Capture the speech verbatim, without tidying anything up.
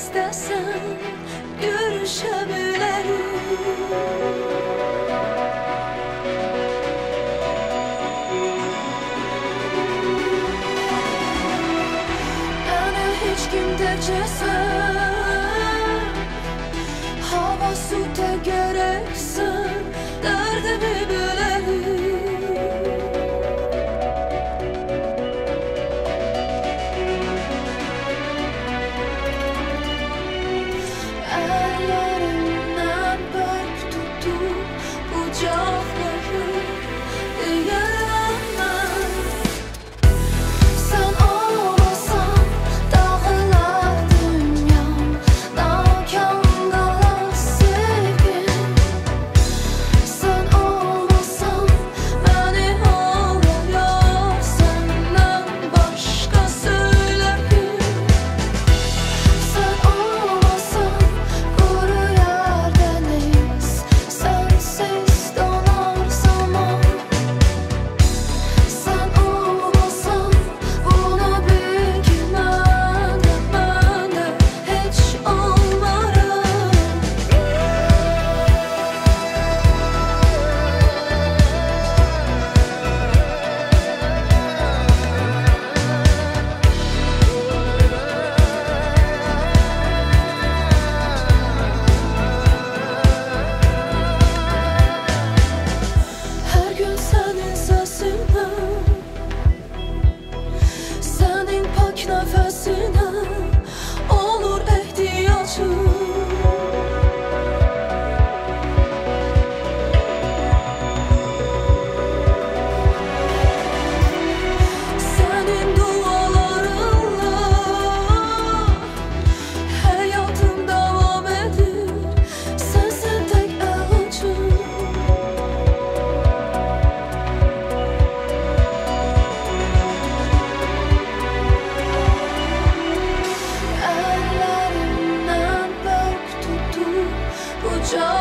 istesen görüşebilirim. Beni hiç kim diyeceksen, hava su da gereksin, derdimi bilerim. Ellerimden bak tutup kucaklayıp diyemem. Sen olmasan dağılar dünyam, nakan kalan sevgim. Sen olmasan beni ağlıyor, senden başka söyleyeyim. Sen olmasan kuru yer deniz, sensiz donar zaman. Sen olmasan bunu bil ki ben de ben de hiç olmarım. Her gün senin sesine, senin pak nefesine olur ihtiyacım. Senin dualarınla hayatım devam edir, sensin tek ilacım. Ellerimden bak tutup kucak